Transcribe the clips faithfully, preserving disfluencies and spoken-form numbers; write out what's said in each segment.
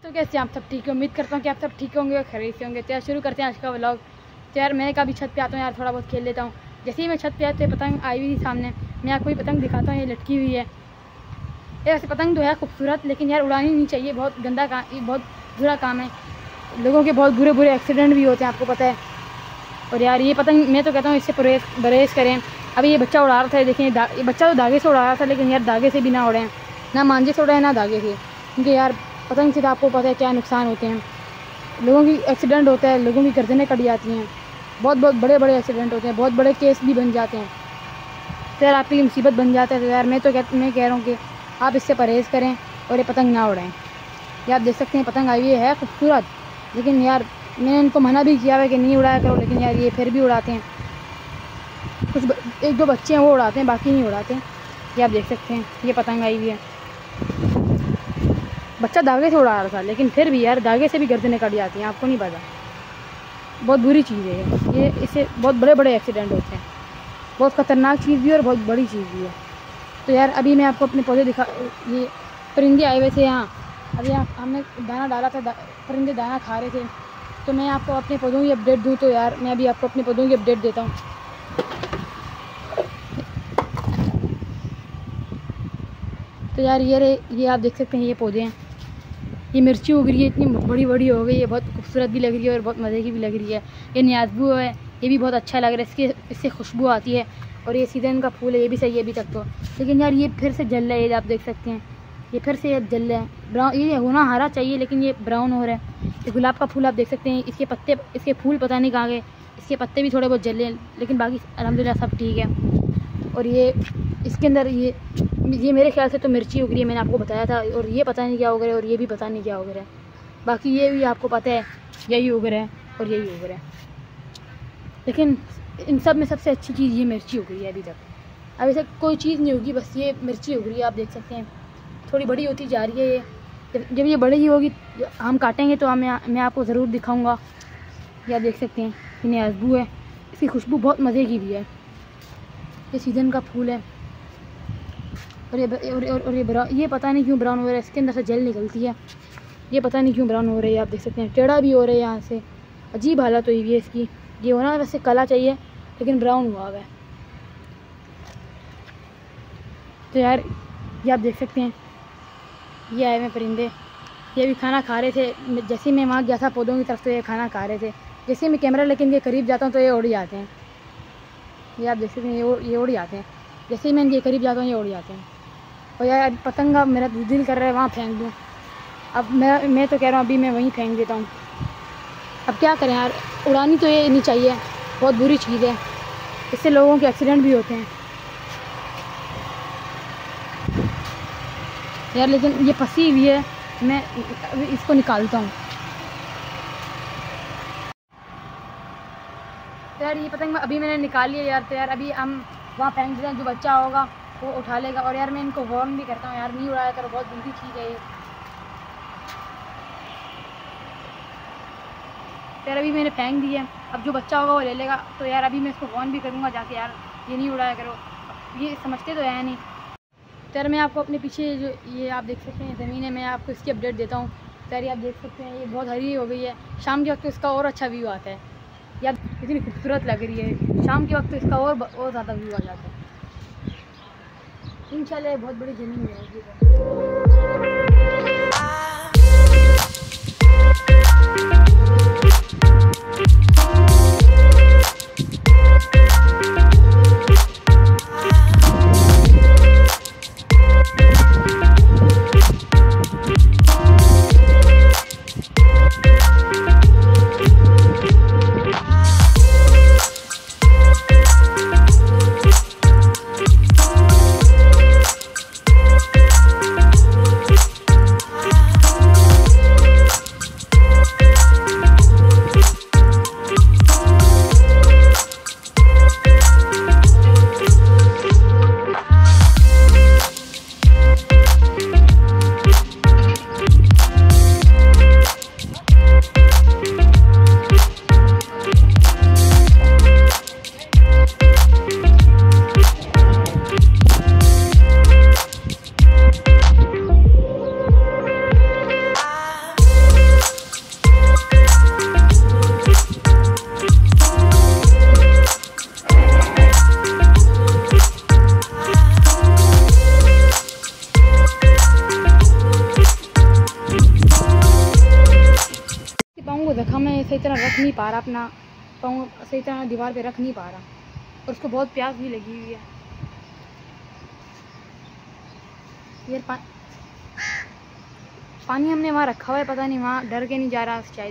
तो कैसे आप सब ठीक है, उम्मीद करता हूँ कि आप सब ठीक होंगे और खरीद से होंगे। तो यार शुरू करते हैं आज का व्लॉग। तो यार मैं कभी छत पे आता हूँ यार, थोड़ा बहुत खेल लेता हूँ। जैसे ही मैं छत पे आते तो पतंग आई हुई थी सामने, मैं आपको ये पतंग दिखाता हूँ, ये लटकी हुई है। ये ऐसे पतंग तो है खूबसूरत, लेकिन यार उड़ानी नहीं चाहिए, बहुत गंदा काम, ये बहुत बुरा काम है। लोगों के बहुत बुरे बुरे एक्सीडेंट भी होते हैं, आपको पता है। और यार ये पतंग मैं तो कहता हूँ इससे परहेज परहेज करें। अभी ये बच्चा उड़ा रहा था, देखिए ये बच्चा तो धागे से उड़ा रहा था, लेकिन यार धागे से भी ना उड़े, ना मांझे से उड़े ना धागे से, क्योंकि यार पतंग से तो आपको पता है क्या नुकसान होते हैं। लोगों की एक्सीडेंट होता है, लोगों की गर्दनें कट जाती हैं, बहुत बहुत बड़े बड़े एक्सीडेंट होते हैं, बहुत बड़े केस भी बन जाते हैं। तो यार आपके लिए मुसीबत बन जाता है। तो यार मैं तो कह मैं कह रहा हूँ कि आप इससे परहेज़ करें और ये पतंग ना उड़ाएं। ये आप देख सकते हैं पतंग आई हुई है खूबसूरत, लेकिन यार मैंने इनको मना भी किया है कि नहीं उड़ाया करो, लेकिन यार ये फिर भी उड़ाते हैं। कुछ ब, एक दो बच्चे हैं वो उड़ाते हैं, बाकी नहीं उड़ाते। ये आप देख सकते हैं ये पतंग आई हुई है, बच्चा धागे से उड़ा रहा था, लेकिन फिर भी यार धागे से भी गर्दनें कट जाती हैं, आपको नहीं पता। बहुत बुरी चीज़ है ये, इससे बहुत बड़े बड़े एक्सीडेंट होते हैं। बहुत ख़तरनाक चीज़ भी है और बहुत बड़ी चीज़ भी है। तो यार अभी मैं आपको अपने पौधे दिखा, ये परिंदे आए हुए थे यहाँ, अभी यहाँ हमने दाना डाला था, दा, परिंदे दाना खा रहे थे। तो मैं आपको अपने पौधों की अपडेट दूँ तो यार मैं अभी आपको अपने पौधों की अपडेट देता हूँ। तो यार ये रे ये आप देख सकते हैं ये पौधे हैं, ये मिर्ची उग रही है, इतनी बड़ी बड़ी हो गई है, बहुत खूबसूरत भी लग रही है और बहुत मज़े की भी लग रही है। ये न्याज़बू है, ये भी बहुत अच्छा लग रहा है, इसके इससे खुशबू आती है। और ये सीजन का फूल है, ये भी सही है अभी तक तो, लेकिन यार ये फिर से जल रहा है। ये आप देख सकते हैं ये फिर से जल रहा है, ब्राउन, ये होना हरा चाहिए लेकिन ये ब्राउन हो रहा है। ये गुलाब का फूल आप देख सकते हैं, इसके पत्ते, इसके फूल पता नहीं कहाँ गए, इसके पत्ते भी थोड़े बहुत जल रहे हैं, लेकिन बाकी अल्हम्दुलिल्लाह सब ठीक है। और ये इसके अंदर ये ये मेरे ख्याल से तो मिर्ची उग रही है, मैंने आपको बताया था। और ये पता नहीं क्या उग रहा है, और ये भी पता नहीं क्या उग रहा है, बाकी ये भी आपको पता है यही उग रहा है और यही उग रहा है। लेकिन इन सब में सबसे अच्छी चीज़ ये मिर्ची उग रही है। अभी तक अभी तक कोई चीज़ नहीं उगी, बस ये मिर्ची उग रही है। आप देख सकते हैं थोड़ी बड़ी होती जा रही है ये, जब जब ये बड़ी ही होगी हम काटेंगे तो मैं मैं आपको ज़रूर दिखाऊंगा। ये आप देख सकते हैं ये न्याज़बू है, इसकी खुशबू बहुत मज़े की भी है। ये सीज़न का फूल है। और ये और, और, और ये ब्राउन, ये पता नहीं क्यों ब्राउन हो रहा है, इसके अंदर से जेल निकलती है, ये पता नहीं क्यों ब्राउन हो रही है। आप देख सकते हैं टेढ़ा भी हो रहा है यहाँ से, अजीब हालत हुई हुई है इसकी। ये होना वैसे काला चाहिए, लेकिन ब्राउन हुआ हुआ है। तो यार ये आप देख सकते हैं ये आए हुए परिंदे, ये भी खाना खा रहे थे। जैसे मैं वहाँ गया था पौधों की तरफ तो ये खाना खा रहे थे, जैसे मैं कैमरा लेकिन के करीब जाता हूँ तो ये उड़ जाते हैं। ये आप देख सकते हैं ये ये उड़ जाते हैं, जैसे ही मैं इनके करीब जाता हूँ ये उड़ जाते हैं। और यार पतंगा मेरा दिल कर रहा है वहाँ फेंक दूँ, अब मैं मैं तो कह रहा हूँ अभी मैं वहीं फेंक देता हूँ। अब क्या करें यार, उड़ानी तो ये नहीं चाहिए, बहुत बुरी चीज़ है, इससे लोगों के एक्सीडेंट भी होते हैं यार। लेकिन ये फंसी हुई है, मैं इसको निकालता हूँ। तो यार ये पतंग अभी मैंने निकाल लिया यार। तो यार अभी हम वहाँ फेंक देते हैं, जो बच्चा होगा वो उठा लेगा। और यार मैं इनको वार्न भी करता हूँ यार, नहीं उड़ाया करो, बहुत बुरी चीज़ है ये। तो यार अभी मैंने फेंक दी है, अब जो बच्चा होगा वो ले लेगा। तो यार अभी मैं इसको वार्न भी करूँगा जाके, यार ये नहीं उड़ाया करो, ये समझते तो है नहीं। तो यार मैं आपको अपने पीछे जो ये आप देख सकते हैं ज़मीन है, मैं आपको इसकी अपडेट देता हूँ। तो यार ये आप देख सकते हैं ये बहुत हरी हो गई है, शाम के वक्त तो इसका और अच्छा व्यू आता है यार, इतनी खूबसूरत लग रही है। शाम के वक्त तो इसका और और ज़्यादा व्यू आ जाता है। इंशाल्लाह बहुत बड़ी ज़मीन है। जख्म है, सही तरह रख नहीं पा रहा, अपना पाँव सही तरह दीवार पे रख नहीं पा रहा और उसको बहुत प्यास भी लगी हुई है। यार पा, पानी हमने वहाँ रखा हुआ है, पता नहीं वहाँ डर के नहीं जा रहा शायद।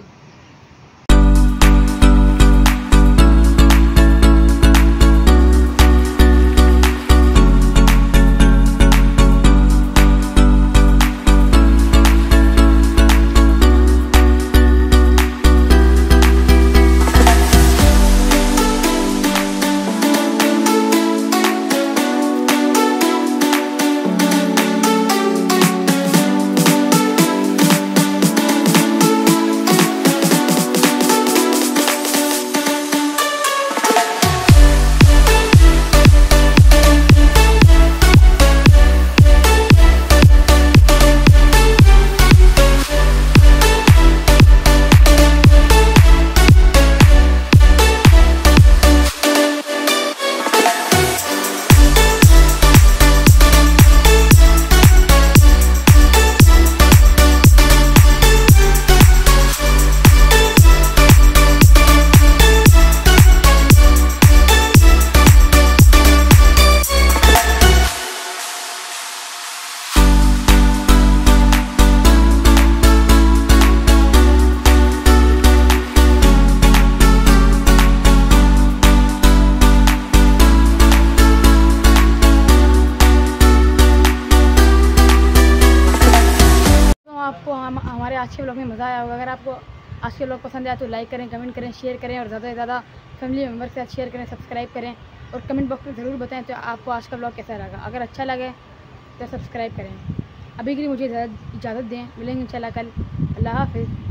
आपको हम हमारे आज के ब्लॉग में मज़ा आया होगा। अगर आपको आज के ब्लॉग पसंद आया तो लाइक करें, कमेंट करें, शेयर करें और ज़्यादा से ज़्यादा फैमिली मेम्बर के साथ शेयर करें, सब्सक्राइब करें और कमेंट बॉक्स में ज़रूर बताएं तो आपको आज का ब्लॉग कैसा लगा। अगर अच्छा लगे तो सब्सक्राइब करें। अभी के लिए मुझे इजाज़त दें, मिलेंगे इंशाल्लाह कल। अल्लाह हाफ़िज़।